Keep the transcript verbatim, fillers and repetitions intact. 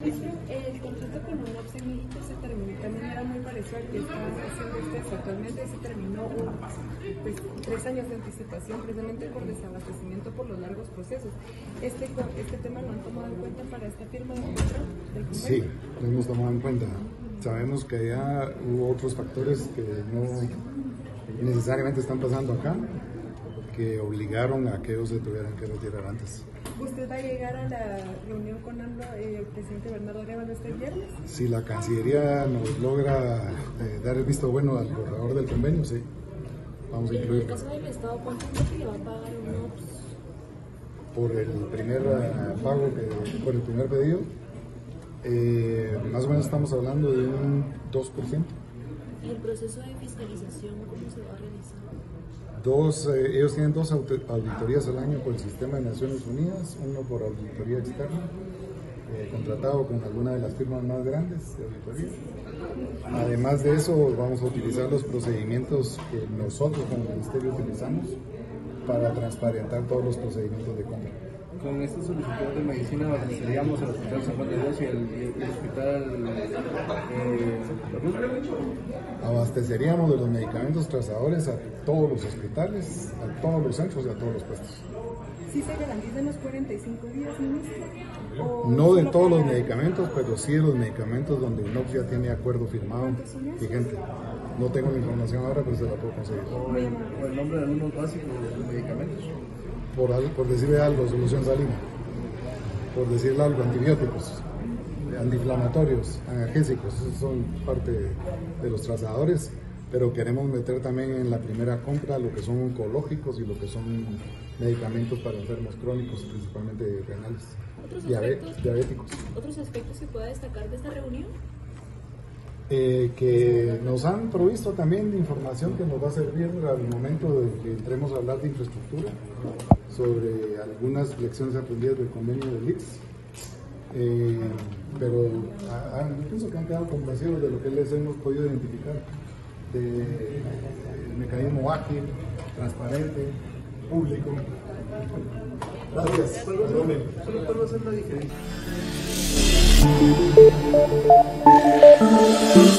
El contrato con UNOPS en México se terminó, también era muy parecido al que estaban haciendo ustedes actualmente, se terminó un, pues, tres años de anticipación precisamente por desabastecimiento por los largos procesos. Este, este tema lo han tomado en cuenta para esta firma de contrato del convenio. Sí, lo hemos tomado en cuenta. Sabemos que ya hubo otros factores que no necesariamente están pasando acá, que obligaron a que ellos se tuvieran que retirar antes. ¿Usted va a llegar a la reunión con AMLO, eh, el presidente Bernardo Arévalo, este viernes? Si la Cancillería nos logra eh, dar el visto bueno al borrador del convenio, sí, vamos a incluirlo. En el caso del Estado, ¿cuánto es lo que le va a pagar UNOPS? Por el primer uh, pago, que, por el primer pedido, eh, más o menos estamos hablando de un dos por ciento. ¿Y el proceso de fiscalización cómo se va a realizar? Dos, eh, ellos tienen dos auditorías al año por el sistema de Naciones Unidas, uno por auditoría externa, eh, contratado con alguna de las firmas más grandes de auditoría. Además de eso, vamos a utilizar los procedimientos que nosotros como Ministerio utilizamos para transparentar todos los procedimientos de compra. Con esta solicitud de medicina abasteceríamos al Hospital San Juan de Dios y el, y el Hospital eh, Abasteceríamos de los medicamentos trazadores a todos los hospitales, a todos los centros y a todos los puestos. ¿Sí se garantizan los cuarenta y cinco días, ministro? No de todos los medicamentos, pero sí de los medicamentos donde UNOPS ya tiene acuerdo firmado vigente. No tengo la información ahora, pero se la puedo conseguir. O el, o el nombre de algunos básicos de los medicamentos. Por, por decirle algo, solución salina, por decirle algo, antibióticos, antiinflamatorios, analgésicos, esos son parte de, de los trazadores, pero queremos meter también en la primera compra lo que son oncológicos y lo que son medicamentos para enfermos crónicos, principalmente renales, ¿Otros diabéticos. ¿Otros aspectos que pueda destacar de esta reunión? Eh, que nos han provisto también de información que nos va a servir al momento de que entremos a hablar de infraestructura, sobre algunas lecciones aprendidas del convenio del I C S. Eh, pero a, a, yo pienso que han quedado convencidos de lo que les hemos podido identificar, del de mecanismo ágil, transparente, público. Gracias. ¿Cuál va a ser la diferencia?